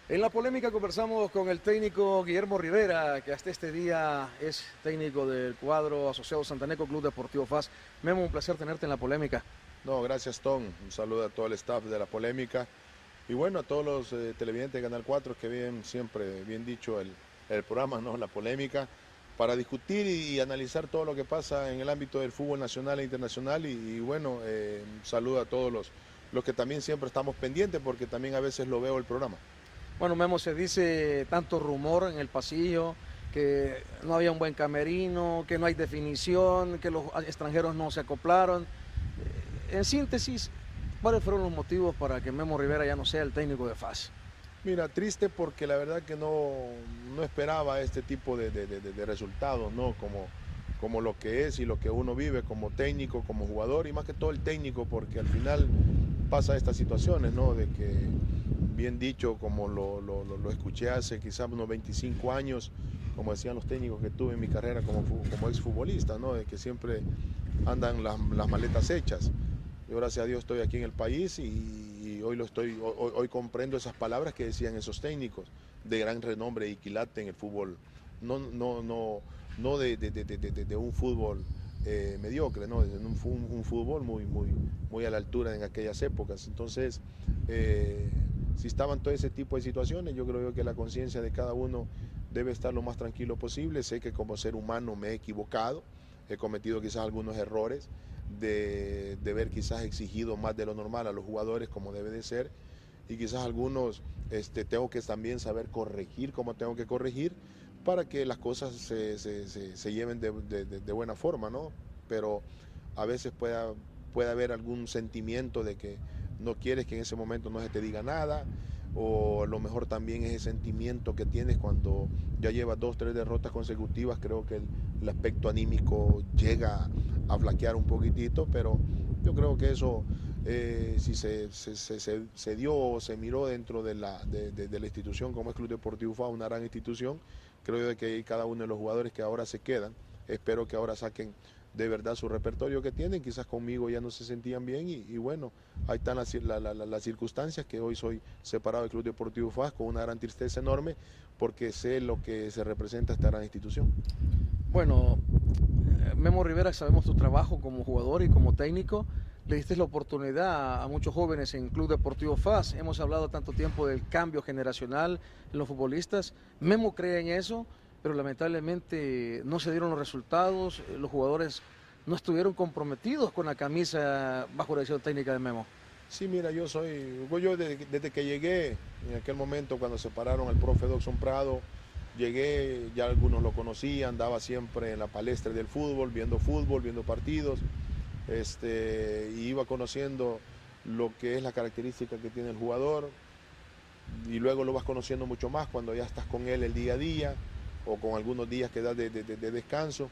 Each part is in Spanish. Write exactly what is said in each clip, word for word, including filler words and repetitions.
En la polémica conversamos con el técnico Guillermo Rivera, que hasta este día es técnico del cuadro asociado Santaneco Club Deportivo F A S. Memo, un placer tenerte en la polémica. No, gracias Tom, un saludo a todo el staff de la polémica y bueno, a todos los eh, televidentes de Canal cuatro que bien, siempre bien dicho el, el programa, ¿no? La polémica, para discutir y, y analizar todo lo que pasa en el ámbito del fútbol nacional e internacional y, y bueno, eh, un saludo a todos los, los que también siempre estamos pendientes porque también a veces lo veo el programa. Bueno, Memo, se dice tanto rumor en el pasillo, que no había un buen camerino, que no hay definición, que los extranjeros no se acoplaron. En síntesis, ¿cuáles fueron los motivos para que Memo Rivera ya no sea el técnico de F A S? Mira, triste porque la verdad que no, no esperaba este tipo de, de, de, de resultados, ¿no? Como, como lo que es y lo que uno vive como técnico, como jugador y más que todo el técnico, porque al final pasa estas situaciones, ¿no? De que, bien dicho, como lo, lo, lo escuché hace quizás unos veinticinco años, como decían los técnicos que tuve en mi carrera como, como exfutbolista, ¿no? De que siempre andan las, las maletas hechas. Yo gracias a Dios estoy aquí en el país y, y hoy, lo estoy, hoy, hoy comprendo esas palabras que decían esos técnicos de gran renombre y quilate en el fútbol, no, no, no, no de, de, de, de, de un fútbol eh, mediocre, ¿no? De un, un, un, fútbol muy, muy, muy a la altura en aquellas épocas. Entonces, eh, si estaban todo ese tipo de situaciones, yo creo que la conciencia de cada uno debe estar lo más tranquilo posible. Sé que como ser humano me he equivocado, he cometido quizás algunos errores, de, de ver quizás exigido más de lo normal a los jugadores como debe de ser y quizás algunos este, tengo que también saber corregir como tengo que corregir para que las cosas se, se, se, se lleven de, de, de, buena forma, ¿no? Pero a veces puede, puede haber algún sentimiento de que no quieres que en ese momento no se te diga nada, o a lo mejor también ese sentimiento que tienes cuando ya llevas dos, tres derrotas consecutivas, creo que el, el aspecto anímico llega a flaquear un poquitito, pero yo creo que eso, eh, si se, se, se, se, dio o se miró dentro de la, de, de, de la institución como es Club Deportivo F A, una gran institución, creo yo que cada uno de los jugadores que ahora se quedan, espero que ahora saquen de verdad su repertorio que tienen, quizás conmigo ya no se sentían bien y, y bueno, ahí están las, la, la, las circunstancias que hoy soy separado del Club Deportivo F A S con una gran tristeza enorme porque sé lo que se representa esta gran institución. Bueno, Memo Rivera, sabemos tu trabajo como jugador y como técnico. Le diste la oportunidad a muchos jóvenes en Club Deportivo F A S. Hemos hablado tanto tiempo del cambio generacional en los futbolistas. Memo cree en eso, pero lamentablemente no se dieron los resultados. Los jugadores no estuvieron comprometidos con la camisa bajo la dirección técnica de Memo. Sí, mira, yo soy, yo desde, desde que llegué, en aquel momento cuando separaron al profe Doxon Prado, llegué, ya algunos lo conocían, andaba siempre en la palestra del fútbol, viendo fútbol, viendo partidos, este, y iba conociendo lo que es la característica que tiene el jugador, y luego lo vas conociendo mucho más cuando ya estás con él el día a día, o con algunos días que das de, de, de descanso,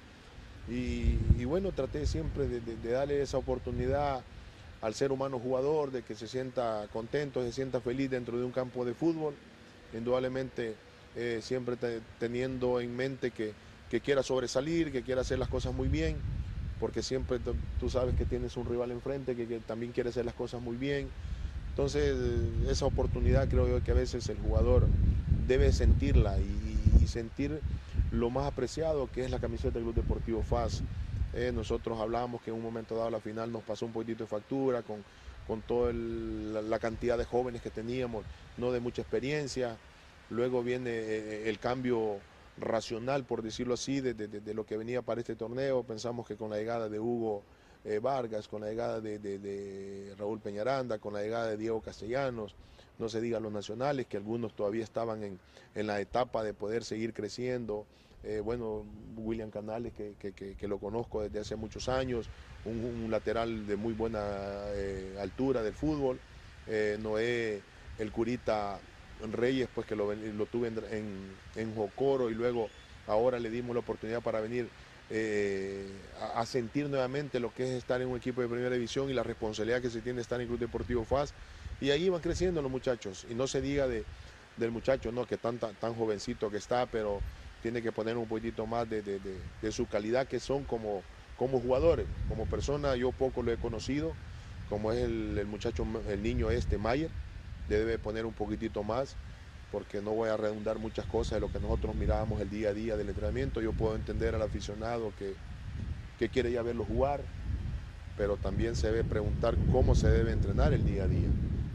y, y, bueno, traté siempre de, de, de darle esa oportunidad al ser humano jugador, de que se sienta contento, se sienta feliz dentro de un campo de fútbol, indudablemente eh, siempre te, teniendo en mente que, que quiera sobresalir, que quiera hacer las cosas muy bien, porque siempre tú, tú sabes que tienes un rival enfrente que, que también quiere hacer las cosas muy bien. Entonces, esa oportunidad creo yo que a veces el jugador debe sentirla y, y sentir lo más apreciado que es la camiseta del Club Deportivo F A S. Eh, nosotros hablábamos que en un momento dado la final nos pasó un poquitito de factura con, con toda la, la cantidad de jóvenes que teníamos, no de mucha experiencia. Luego viene eh, el cambio racional, por decirlo así, de, de, de, lo que venía para este torneo. Pensamos que con la llegada de Hugo eh, Vargas, con la llegada de, de, de Raúl Peñaranda, con la llegada de Diego Castellanos, no se diga los nacionales, que algunos todavía estaban en, en la etapa de poder seguir creciendo. Eh, bueno, William Canales, que, que, que, que, lo conozco desde hace muchos años, un, un lateral de muy buena eh, altura del fútbol. Eh, Noé, el Curita Reyes, pues que lo, lo tuve en, en, en Jocoro y luego ahora le dimos la oportunidad para venir eh, a, a sentir nuevamente lo que es estar en un equipo de primera división y la responsabilidad que se tiene estar en el Club Deportivo F A S. Y ahí van creciendo los muchachos. Y no se diga de, del muchacho, no, que tan, tan, tan jovencito que está, pero tiene que poner un poquitito más de, de, de, de su calidad que son como, como jugadores. Como persona yo poco lo he conocido, como es el, el muchacho, el niño este, Mayer, debe poner un poquitito más, porque no voy a redundar muchas cosas de lo que nosotros mirábamos el día a día del entrenamiento. Yo puedo entender al aficionado que, que quiere ya verlo jugar, pero también se debe preguntar cómo se debe entrenar el día a día.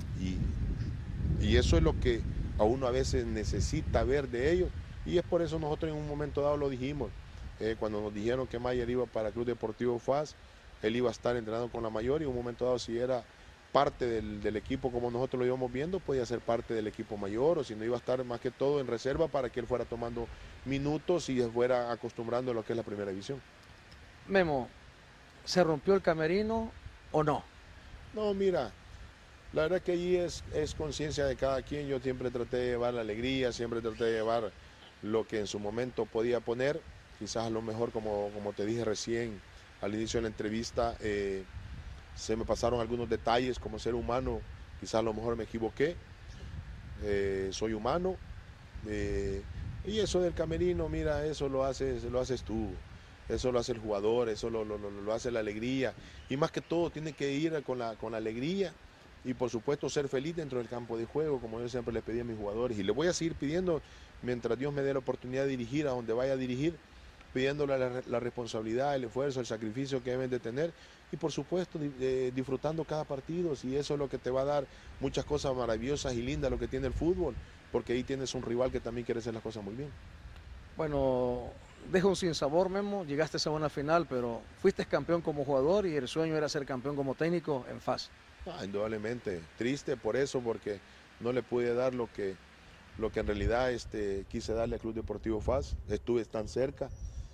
Y, y eso es lo que a uno a veces necesita ver de ellos, y es por eso nosotros en un momento dado lo dijimos, eh, cuando nos dijeron que Mayer iba para Club Deportivo F A S, él iba a estar entrenando con la mayor, y en un momento dado, si era parte del, del equipo como nosotros lo íbamos viendo, podía ser parte del equipo mayor, o si no, iba a estar más que todo en reserva para que él fuera tomando minutos y fuera acostumbrando a lo que es la primera división. Memo, ¿se rompió el camerino o no? No, mira, la verdad que allí es, es conciencia de cada quien. Yo siempre traté de llevar la alegría, siempre traté de llevar lo que en su momento podía poner. Quizás a lo mejor, como, como te dije recién al inicio de la entrevista, eh, se me pasaron algunos detalles como ser humano, quizás a lo mejor me equivoqué, eh, soy humano, eh, y eso del camerino, mira, eso lo haces, lo haces tú, eso lo hace el jugador, eso lo, lo, lo, lo hace la alegría, y más que todo tiene que ir con la, con la alegría, y por supuesto ser feliz dentro del campo de juego, como yo siempre les pedí a mis jugadores, y les voy a seguir pidiendo mientras Dios me dé la oportunidad de dirigir a donde vaya a dirigir, pidiéndole la, la responsabilidad, el esfuerzo, el sacrificio que deben de tener, y por supuesto eh, disfrutando cada partido, y eso es lo que te va a dar muchas cosas maravillosas y lindas, lo que tiene el fútbol, porque ahí tienes un rival que también quiere hacer las cosas muy bien. Bueno, deja un sinsabor, Memo, llegaste a una final, pero fuiste campeón como jugador y el sueño era ser campeón como técnico en F A S. Ah, indudablemente, triste por eso, porque no le pude dar lo que, lo que en realidad este, quise darle al Club Deportivo F A S, estuve tan cerca,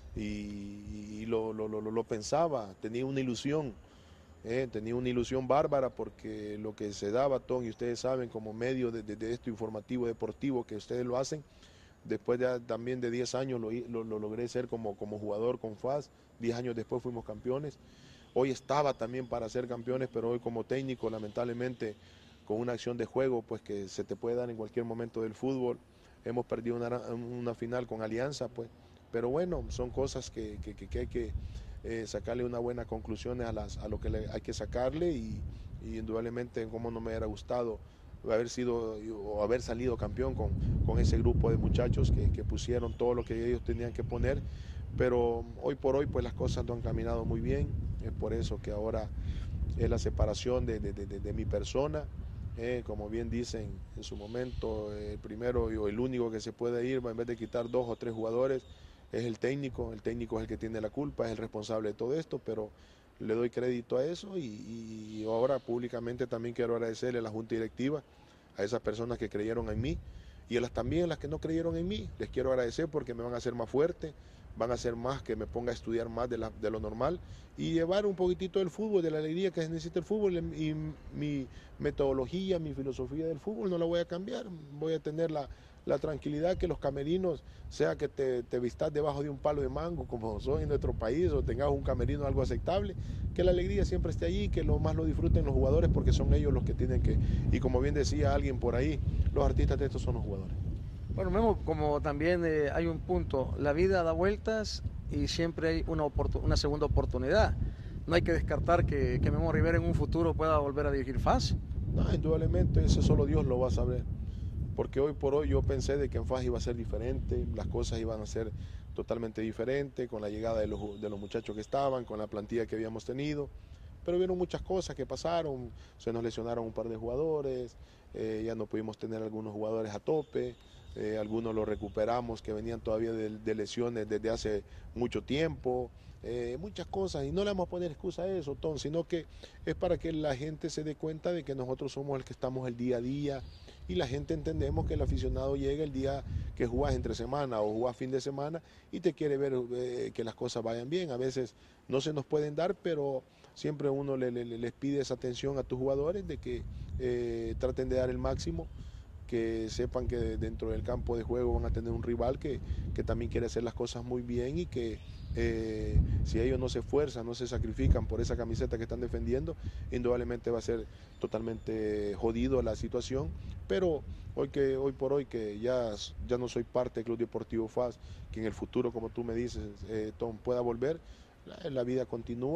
y, y lo, lo, lo, lo pensaba, tenía una ilusión, eh, tenía una ilusión bárbara, porque lo que se daba, Tom, y ustedes saben, como medio de, de, de esto informativo, deportivo, que ustedes lo hacen, después de, también de diez años lo, lo, lo logré ser como, como jugador con F A S, diez años después fuimos campeones, hoy estaba también para ser campeones, pero hoy como técnico, lamentablemente, con una acción de juego, pues que se te puede dar en cualquier momento del fútbol, hemos perdido una, una final con Alianza, pues, pero bueno, son cosas que, que, que hay que eh, sacarle una buena conclusión a, las, a lo que le, hay que sacarle, y, y indudablemente como no me hubiera gustado haber sido o haber salido campeón con, con ese grupo de muchachos que, que pusieron todo lo que ellos tenían que poner, pero hoy por hoy pues las cosas no han caminado muy bien, es por eso que ahora es la separación de, de, de, de mi persona. Eh, como bien dicen en su momento, el primero o el único que se puede ir, en vez de quitar dos o tres jugadores, es el técnico, el técnico es el que tiene la culpa, es el responsable de todo esto, pero le doy crédito a eso, y, y ahora públicamente también quiero agradecerle a la Junta Directiva, a esas personas que creyeron en mí, y a las también las que no creyeron en mí, les quiero agradecer porque me van a hacer más fuerte, van a hacer más que me ponga a estudiar más de, la, de lo normal, y llevar un poquitito del fútbol, de la alegría que necesita el fútbol, y mi metodología, mi filosofía del fútbol no la voy a cambiar, voy a tener la, la tranquilidad que los camerinos, sea que te, te vistas debajo de un palo de mango como son en nuestro país, o tengas un camerino algo aceptable, que la alegría siempre esté allí, que lo más lo disfruten los jugadores, porque son ellos los que tienen que, y como bien decía alguien por ahí, los artistas de estos son los jugadores. Bueno, Memo, como también eh, hay un punto, la vida da vueltas y siempre hay una, una segunda oportunidad. No hay que descartar que, que Memo Rivera en un futuro pueda volver a dirigir F A S. No, indudablemente, eso solo Dios lo va a saber. Porque hoy por hoy yo pensé de que en F A S iba a ser diferente, las cosas iban a ser totalmente diferentes, con la llegada de los, de los muchachos que estaban, con la plantilla que habíamos tenido. Pero vieron muchas cosas que pasaron, se nos lesionaron un par de jugadores, eh, ya no pudimos tener algunos jugadores a tope, eh, algunos los recuperamos que venían todavía de, de lesiones desde hace mucho tiempo, eh, muchas cosas, y no le vamos a poner excusa a eso, Tom, sino que es para que la gente se dé cuenta de que nosotros somos el que estamos el día a día, y la gente entendemos que el aficionado llega el día que jugás entre semana o jugás fin de semana y te quiere ver eh, que las cosas vayan bien. A veces no se nos pueden dar, pero siempre uno le, le, les pide esa atención a tus jugadores de que eh, traten de dar el máximo, que sepan que dentro del campo de juego van a tener un rival que, que también quiere hacer las cosas muy bien, y que eh, si ellos no se esfuerzan, no se sacrifican por esa camiseta que están defendiendo, indudablemente va a ser totalmente jodido la situación, pero hoy, que, hoy por hoy que ya, ya no soy parte del Club Deportivo F A S, que en el futuro, como tú me dices, eh, Tom, pueda volver, la, la vida continúa.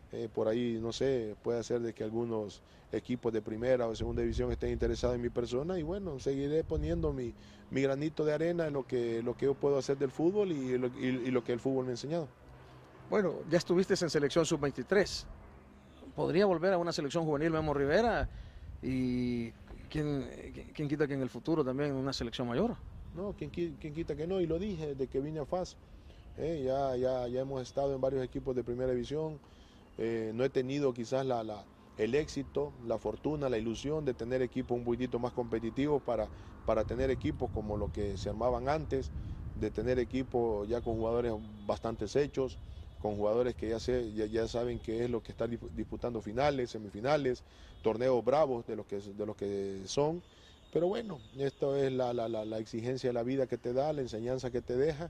Eh, por ahí, no sé, puede ser de que algunos equipos de primera o segunda división estén interesados en mi persona y bueno, seguiré poniendo mi, mi granito de arena en lo que, lo que yo puedo hacer del fútbol y lo, y, y lo que el fútbol me ha enseñado. Bueno, ya estuviste en selección sub veintitrés. ¿Podría volver a una selección juvenil Memo Rivera? Y quién, quién quita que en el futuro también una selección mayor. No, ¿quién, quién quita que no? Y lo dije desde que vine a F A S. Eh, ya, ya, ya hemos estado en varios equipos de primera división. Eh, no he tenido quizás la, la, el éxito, la fortuna, la ilusión de tener equipos un poquitito más competitivos para, para tener equipos como los que se armaban antes, de tener equipos ya con jugadores bastante hechos, con jugadores que ya, sé, ya, ya saben qué es lo que están disputando finales, semifinales, torneos bravos de los que, de los que son. Pero bueno, esto es la, la, la, la exigencia de la vida que te da, la enseñanza que te deja.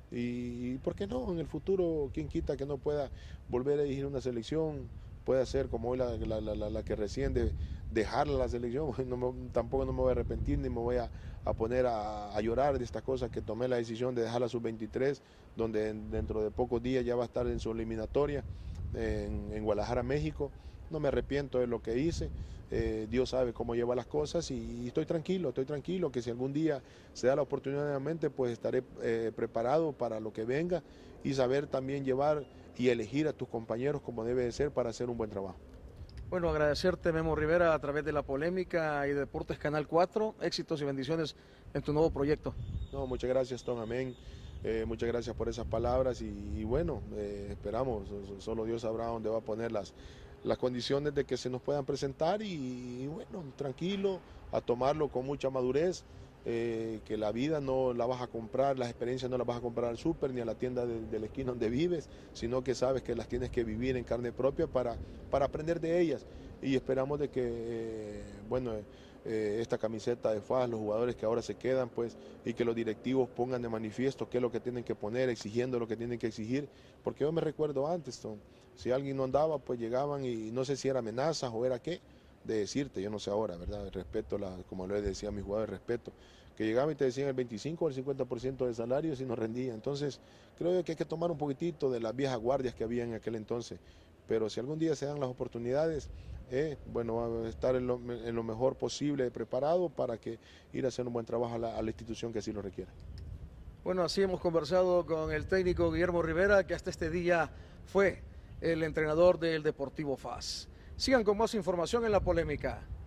Y, ¿por qué no? En el futuro, ¿quién quita que no pueda volver a dirigir una selección? Puede ser como hoy la, la, la, la que recién de dejarla la selección. No me, tampoco no me voy a arrepentir ni me voy a, a poner a, a llorar de estas cosas que tomé la decisión de dejar la sub veintitrés, donde en, dentro de pocos días ya va a estar en su eliminatoria en, en Guadalajara, México. No me arrepiento de lo que hice. Eh, Dios sabe cómo lleva las cosas y, y estoy tranquilo, estoy tranquilo que si algún día se da la oportunidad nuevamente, pues estaré eh, preparado para lo que venga y saber también llevar y elegir a tus compañeros como debe de ser para hacer un buen trabajo. Bueno, agradecerte Memo Rivera a través de La Polémica y Deportes Canal cuatro, éxitos y bendiciones en tu nuevo proyecto. No, muchas gracias, Tom, amén. Eh, muchas gracias por esas palabras y, y bueno, eh, esperamos, solo Dios sabrá dónde va a poner las, las condiciones de que se nos puedan presentar y, y bueno, tranquilo, a tomarlo con mucha madurez, eh, que la vida no la vas a comprar, las experiencias no las vas a comprar al súper ni a la tienda de, de la esquina donde vives, sino que sabes que las tienes que vivir en carne propia para, para aprender de ellas y esperamos de que, eh, bueno, Eh, esta camiseta de F A S, los jugadores que ahora se quedan, pues, y que los directivos pongan de manifiesto qué es lo que tienen que poner, exigiendo lo que tienen que exigir, porque yo me recuerdo antes, Tom, si alguien no andaba, pues llegaban y no sé si era amenazas o era qué, de decirte, yo no sé ahora, ¿verdad? El respeto, la, como le decía a mis jugadores, respeto, que llegaban y te decían el veinticinco o el cincuenta por ciento de salario si no rendía, entonces creo que hay que tomar un poquitito de las viejas guardias que había en aquel entonces, pero si algún día se dan las oportunidades, Eh, bueno, estar en lo, en lo mejor posible preparado para que ir a hacer un buen trabajo a la, a la institución que así lo requiera. Bueno, así hemos conversado con el técnico Guillermo Rivera, que hasta este día fue el entrenador del Deportivo F A S. Sigan con más información en La Polémica.